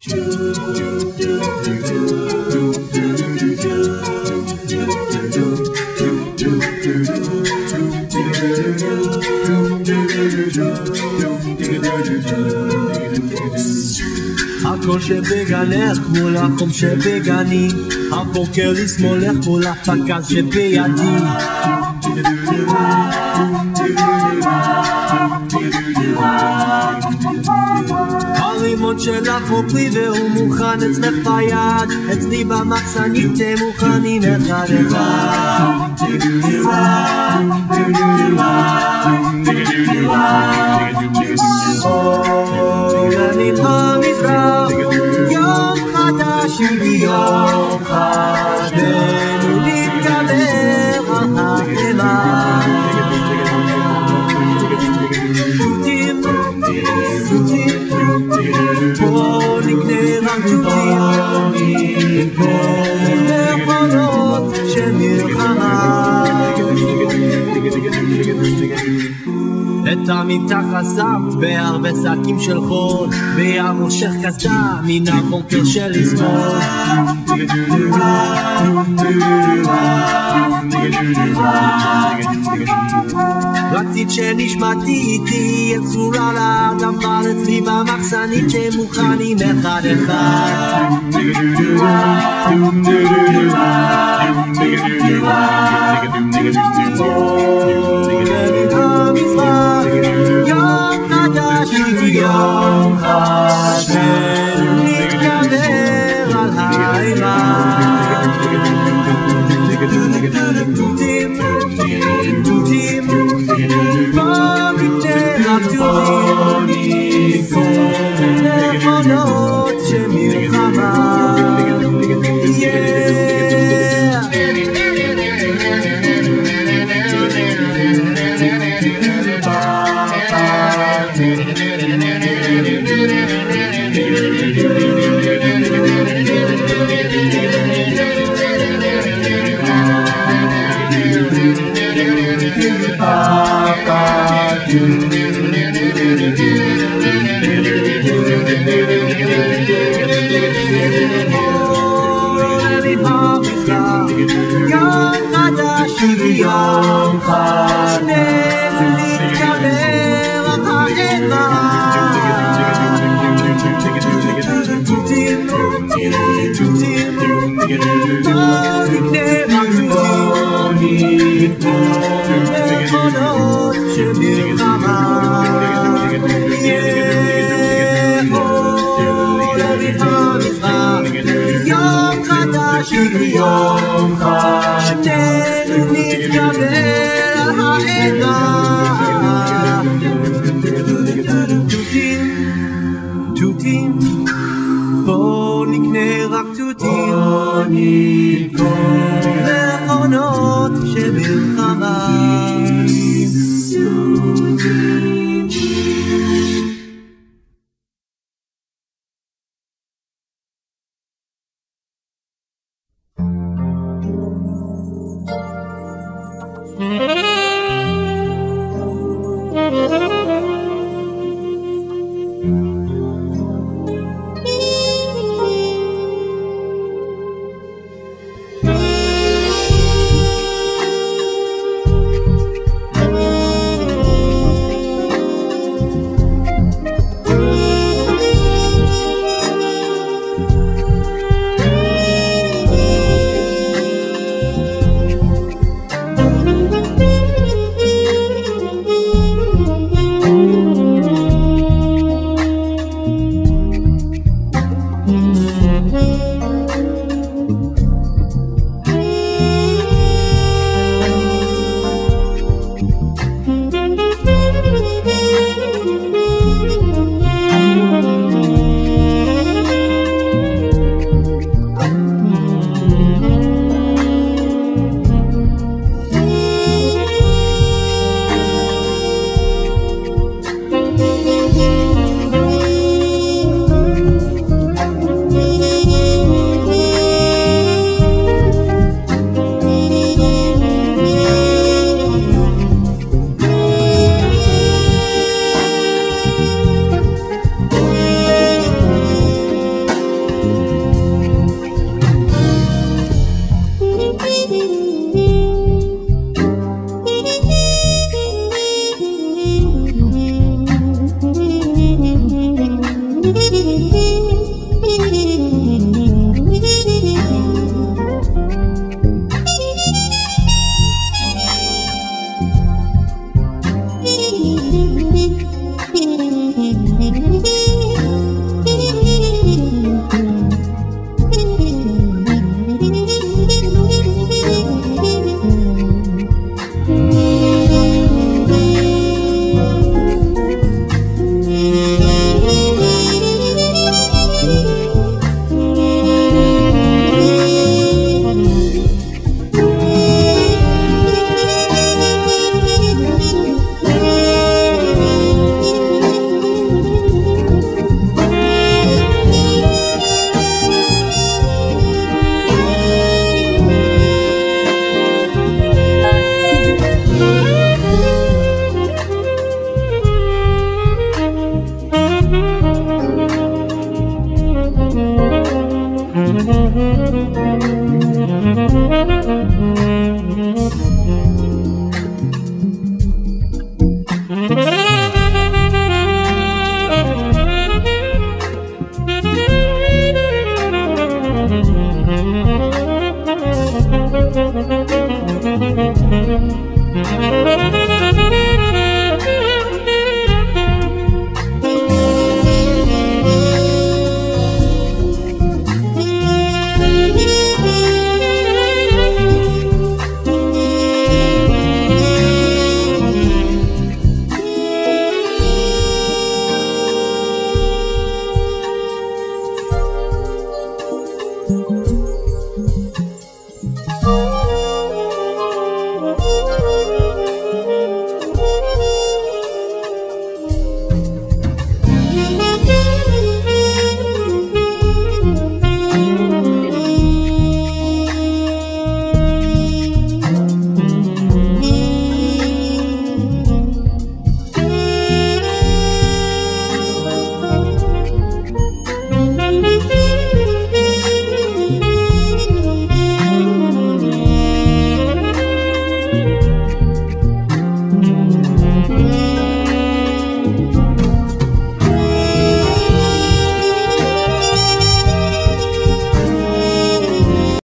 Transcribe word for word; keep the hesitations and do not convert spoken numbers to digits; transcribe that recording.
הכל שבגנך מול החום שבגני, הבוקר לשמאלך מול הפקס שבידי. הרימון שלך הוא פרי והוא מוכן אצלך ביד, אצלי במחסנית הם מוכנים אחד אחד. אני במזרח, יום חדש ויום חדנו נתגבר על האלה. תותים, תותים, בוא נקנה רק תותים, מכונות של מלחמה. את המיטה חשף בהרבה שקים של חול, וים מושך קסדה מן הבוקר של לשמאל. רצית שנשמעתי איתי יצורה לאדם, אבל אצלי במחסנית שמוכנים אחד אחד. יום חדש ויום חדש נתגבר על האימה. תותים, תותים, בוא נקנה רק תותים, מכונות של מלחמה. יום חדש ויום חדש נתגבר על האימה. תותים, תותים, בוא נקנה רק תותים, מכונות של מלחמה. יום חדש ויום חדש נתגבר על האימה. תותים, תותים, בוא נקנה רק תותים, מכונות של מלחמה. Thank you.